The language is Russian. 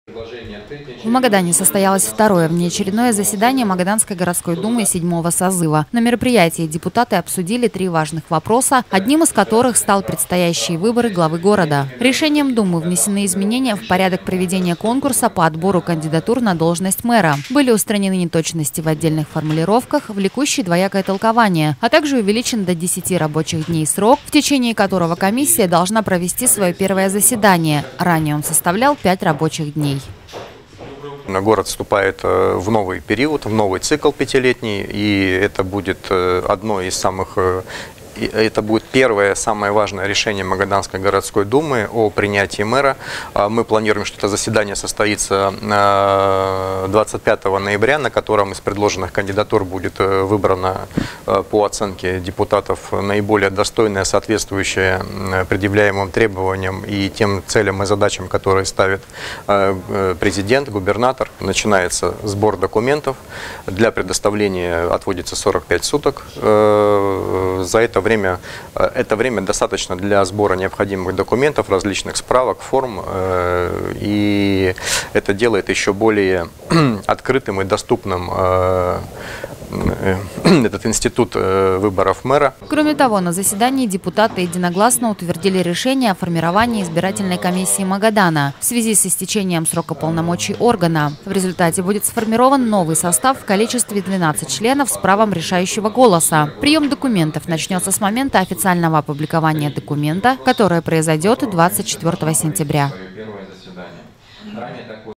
В Магадане состоялось второе внеочередное заседание Магаданской городской думы 7-го созыва. На мероприятии депутаты обсудили 3 важных вопроса, одним из которых стал предстоящие выборы главы города. Решением думы внесены изменения в порядок проведения конкурса по отбору кандидатур на должность мэра. Были устранены неточности в отдельных формулировках, влекущие двоякое толкование, а также увеличен до 10 рабочих дней срок, в течение которого комиссия должна провести свое первое заседание. Ранее он составлял 5 рабочих дней. Город вступает в новый период, в новый цикл 5-летний, и это будет одно из самых... Это будет первое, самое важное решение Магаданской городской думы о принятии мэра. Мы планируем, что это заседание состоится 25 ноября, на котором из предложенных кандидатур будет выбрана по оценке депутатов наиболее достойная, соответствующая предъявляемым требованиям и тем целям и задачам, которые ставит президент, губернатор. Начинается сбор документов. Для предоставления отводится 45 суток. За это время достаточно для сбора необходимых документов, различных справок, форм, и это делает еще более открытым и доступным этот институт выборов мэра. Кроме того, на заседании депутаты единогласно утвердили решение о формировании избирательной комиссии Магадана в связи с истечением срока полномочий органа. В результате будет сформирован новый состав в количестве 12 членов с правом решающего голоса. Прием документов начнется с момента официального опубликования документа, которое произойдет 24 сентября.